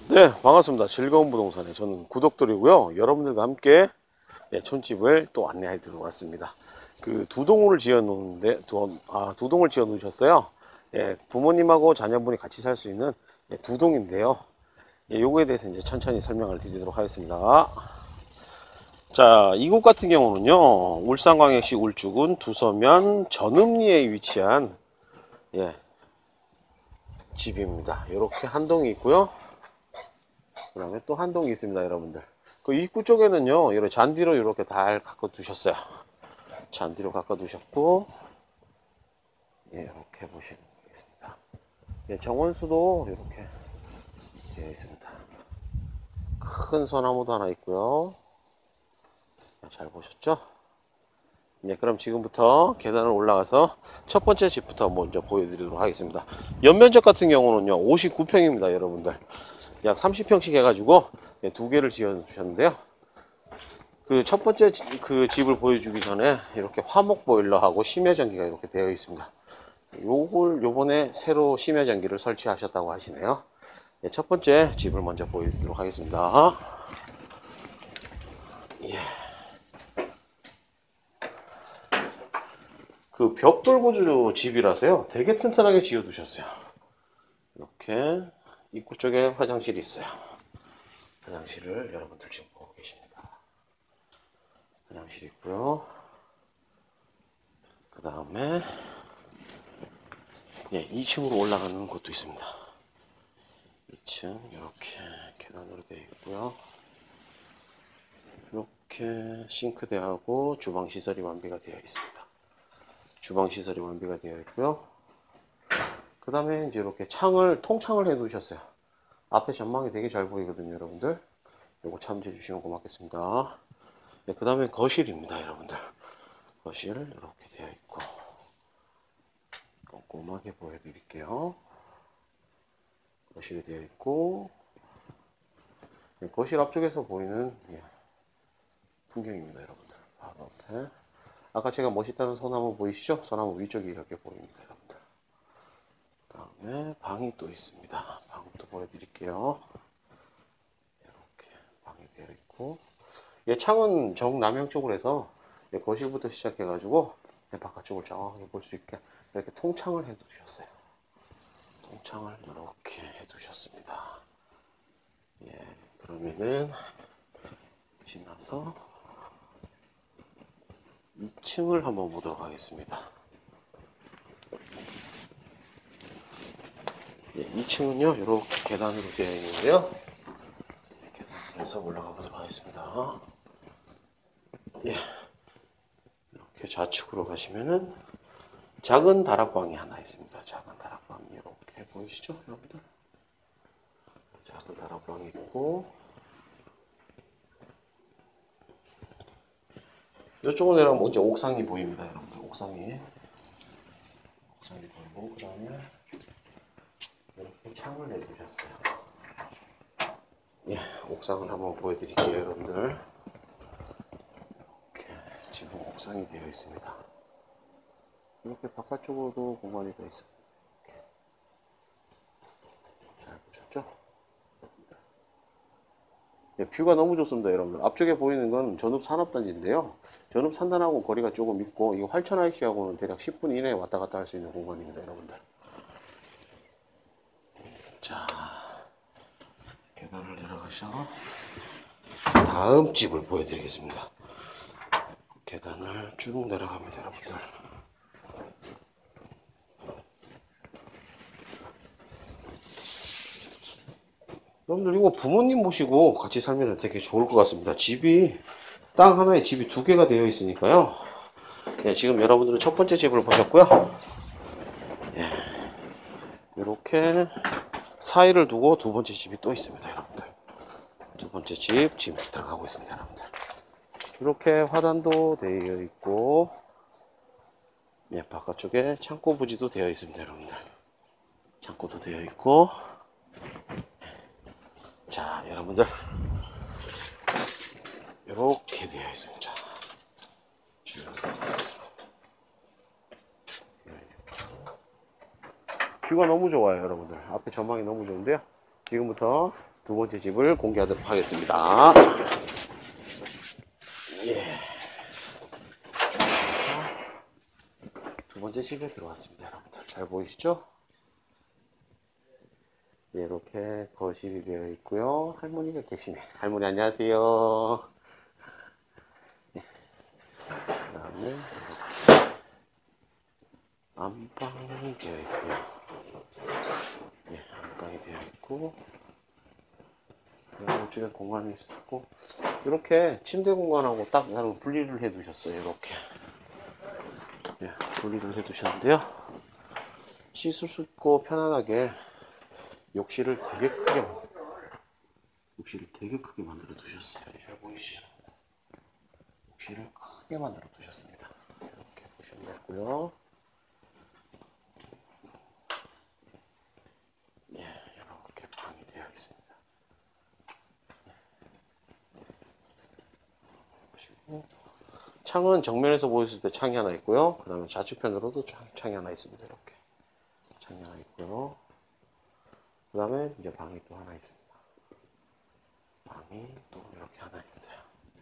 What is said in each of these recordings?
네, 반갑습니다. 즐거운 부동산에 저는 구독드리고요. 여러분들과 함께 촌집을 또 안내해 드리러 왔습니다. 그 두 동을 지어 놓는데 두 동을 지어 놓으셨어요. 부모님하고 자녀분이 같이 살 수 있는 두 동인데요. 요거에 대해서 이제 천천히 설명을 드리도록 하겠습니다. 자, 이곳 같은 경우는요, 울산광역시 울주군 두서면 전읍리에 위치한 집입니다. 이렇게 한 동이 있고요. 그 다음에 또 한 동이 있습니다, 여러분들. 그 입구 쪽에는요, 이렇게 잔디로 이렇게 잘 깎아 두셨어요. 잔디로 깎아 두셨고, 이렇게 보시면 되겠습니다. 정원수도 이렇게 되어 있습니다. 큰 소나무도 하나 있고요. 잘 보셨죠? 그럼 지금부터 계단을 올라가서 첫 번째 집부터 먼저 보여드리도록 하겠습니다. 연면적 같은 경우는요, 59평입니다, 여러분들. 약 30평씩 해가지고 두 개를 지어 주셨는데요. 그 첫 번째 그 집을 보여주기 전에 이렇게 화목 보일러하고 심야 전기가 이렇게 되어 있습니다. 요걸 요번에 새로 심야 전기를 설치하셨다고 하시네요. 첫 번째 집을 먼저 보여드리도록 하겠습니다. 그 벽돌 구조 집이라서요, 되게 튼튼하게 지어 두셨어요. 이렇게 입구 쪽에 화장실이 있어요. 화장실을 여러분들 지금 보고 계십니다. 화장실 있고요. 그 다음에 2층으로 올라가는 곳도 있습니다. 2층 이렇게 계단으로 되어 있고요. 이렇게 싱크대하고 주방 시설이 완비가 되어 있습니다. 주방 시설이 완비가 되어 있고요. 그 다음에 이제 이렇게 통창을 해 두셨어요. 앞에 전망이 되게 잘 보이거든요, 여러분들. 요거 참조해 주시면 고맙겠습니다. 그 다음에 거실입니다, 여러분들. 거실 이렇게 되어 있고, 꼼꼼하게 보여드릴게요. 거실이 되어 있고, 거실 앞쪽에서 보이는 풍경입니다, 여러분들. 바로 앞에. 아까 제가 멋있다는 소나무 보이시죠? 소나무 위쪽이 이렇게 보입니다, 여러분들. 그 다음에 방이 또 있습니다. 방도 보여드릴게요. 이렇게 방이 되어 있고, 창은 정남향 쪽으로 해서 거실부터 시작해가지고 바깥쪽을 정확하게 볼 수 있게 이렇게 통창을 해 두셨어요. 통창을 이렇게 해 두셨습니다. 그러면은 지나서 2층을 한번 보도록 하겠습니다. 2층은요, 이렇게 계단으로 되어 있는데요. 계단에서 올라가 보도록 하겠습니다. 이렇게 좌측으로 가시면은 작은 다락방이 하나 있습니다. 작은 다락방이 이렇게 보이시죠, 여러분들? 작은 다락방이 있고, 이쪽으로 내려가면 이제 옥상이 보입니다, 여러분들. 옥상이 보이고, 그 다음에 이렇게 창을 내두셨어요. 옥상을 한번 보여드릴게요, 여러분들. 이렇게 지금 옥상이 되어 있습니다. 이렇게 바깥쪽으로도 공간이 되어 있어요. 잘 보셨죠? 뷰가 너무 좋습니다, 여러분들. 앞쪽에 보이는 건 전읍 산업단지인데요. 전읍 산단하고 거리가 조금 있고, 이 활천 IC하고는 대략 10분 이내에 왔다 갔다 할 수 있는 공간입니다, 여러분들. 자, 계단을 내려가셔 다음 집을 보여드리겠습니다. 계단을 쭉 내려갑니다, 여러분들. 여러분들 이거 부모님 모시고 같이 살면 되게 좋을 것 같습니다. 땅 하나에 집이 두 개가 되어 있으니까요. 지금 여러분들은 첫 번째 집을 보셨고요. 이렇게 사이를 두고 두 번째 집이 또 있습니다, 여러분들. 두 번째 집 지금 들어가고 있습니다, 여러분들. 이렇게 화단도 되어 있고, 바깥쪽에 창고 부지도 되어 있습니다, 여러분들. 창고도 되어 있고, 자, 여러분들 이렇게 되어 있습니다. 뷰가 너무 좋아요, 여러분들. 앞에 전망이 너무 좋은데요. 지금부터 두 번째 집을 공개하도록 하겠습니다. 예. 두 번째 집에 들어왔습니다. 여러분들 잘 보이시죠? 예, 이렇게 거실이 되어 있고요. 할머니가 계시네. 할머니 안녕하세요. 예. 그 다음에 이렇게 안방이 되어 있고요. 예, 안방이 되어 있고, 이쪽에 공간이 있고, 이렇게 침대 공간하고 딱 나름 분리를 해 두셨어요. 이렇게. 예, 분리를 해 두셨는데요. 씻을 수 있고 편안하게 욕실을 되게 크게 만들어 두셨어요. 잘 보이시죠? 욕실을 크게 만들어 두셨습니다. 이렇게 보시면 되고요. 예, 이렇게 방이 되어 있습니다. 보시고, 창은 정면에서 보였을 때 창이 하나 있고요. 그 다음에 좌측편으로도 창이 하나 있습니다. 이렇게 창이 하나 있고요. 그 다음에 이제 방이 또 하나 있습니다. 방이 또 이렇게 하나 있어요.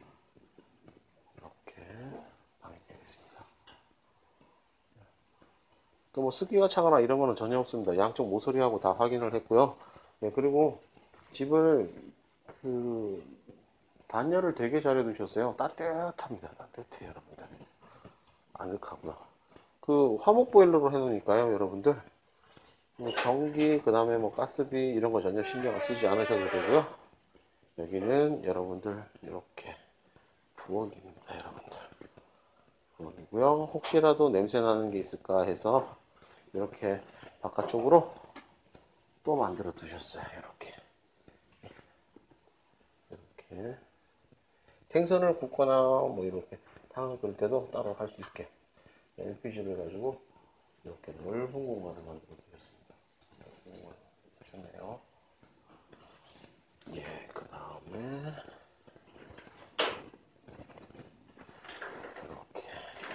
이렇게 방이 되어 있습니다. 그 뭐 습기가 차거나 이런 거는 전혀 없습니다. 양쪽 모서리하고 다 확인을 했고요. 네, 그리고 집을 단열을 되게 잘 해두셨어요. 따뜻합니다. 따뜻해요, 여러분들. 아늑하고요. 화목 보일러로 해놓으니까요, 여러분들. 뭐 전기, 그 다음에 뭐 가스비 이런 거 전혀 신경 쓰지 않으셔도 되고요. 여기는 여러분들 이렇게 부엌입니다, 여러분들. 부엌이고요. 혹시라도 냄새 나는 게 있을까 해서 이렇게 바깥쪽으로 또 만들어 두셨어요. 이렇게 생선을 굽거나 뭐 이렇게 탕을 끓일 때도 따로 할 수 있게 LPG를 가지고 이렇게 넓은 공간을 만들어 두셨습니다. 넓은 공간을 두셨네요. 예, 그 다음에 이렇게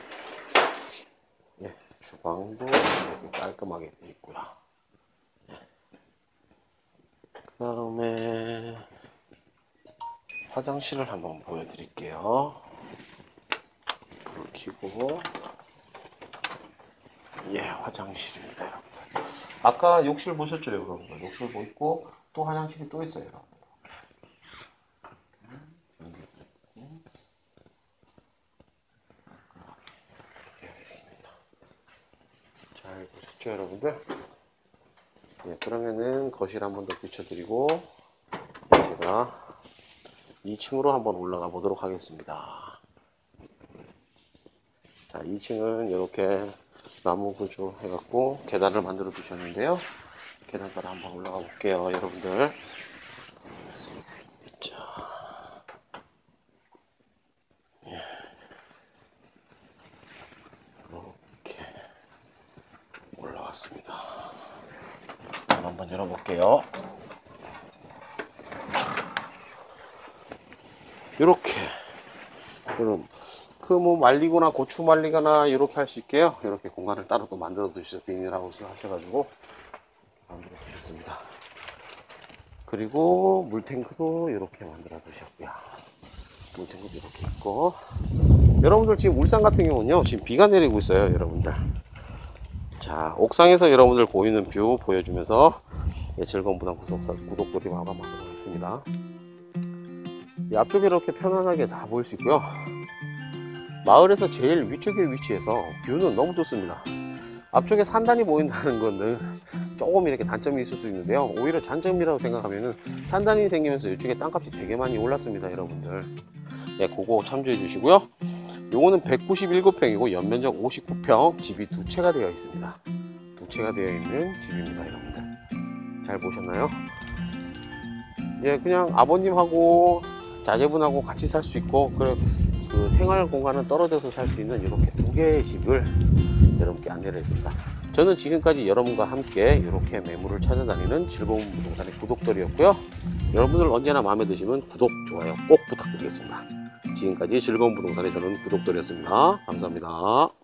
예, 주방도 이렇게 깔끔하게 되어 있고요. 예. 그 다음에 화장실을 한번 보여드릴게요. 불을 켜고, 예, 화장실입니다, 여러분들. 아까 욕실 보셨죠, 여러분들? 욕실 보이고 또 화장실이 또 있어요, 여러분들. 잘 보셨죠, 여러분들? 네, 그러면은 거실 한번 더 비춰드리고 제가 2층으로 한번 올라가 보도록 하겠습니다. 자, 2층은 이렇게 나무 구조 해갖고 계단을 만들어 두셨는데요. 계단 따라 한번 올라가 볼게요, 여러분들. 자, 이렇게 올라왔습니다. 한번 열어볼게요. 이렇게 그럼 뭐 말리거나 고추 말리거나 이렇게 할 수 있게요. 이렇게 공간을 따로 또 만들어 두셔서 비닐하우스 하셔가지고 만들어 두셨습니다. 그리고 물탱크도 이렇게 만들어 두셨고요. 물탱크도 이렇게 있고, 여러분들 지금 울산 같은 경우는요, 지금 비가 내리고 있어요, 여러분들. 자, 옥상에서 여러분들 보이는 뷰 보여주면서 즐거운 부담 구독들이 마감하도록 하겠습니다. 이 앞쪽에 이렇게 편안하게 다 보일 수 있고요. 마을에서 제일 위쪽에 위치해서 뷰는 너무 좋습니다. 앞쪽에 산단이 보인다는 거는 조금 이렇게 단점이 있을 수 있는데요, 오히려 장점이라고 생각하면은 산단이 생기면서 이쪽에 땅값이 되게 많이 올랐습니다, 여러분들. 예, 그거 참조해 주시고요. 요거는 197평이고 연면적 59평, 집이 두 채가 되어 있습니다. 두 채가 되어 있는 집입니다, 여러분들. 잘 보셨나요? 예, 그냥 아버님하고 자제분하고 같이 살 수 있고, 그 생활 공간은 떨어져서 살 수 있는 이렇게 두 개의 집을 여러분께 안내를 했습니다. 저는 지금까지 여러분과 함께 이렇게 매물을 찾아다니는 즐거운 부동산의 구독돌이었고요. 여러분들 언제나 마음에 드시면 구독, 좋아요 꼭 부탁드리겠습니다. 지금까지 즐거운 부동산의 저는 구독돌이었습니다. 감사합니다.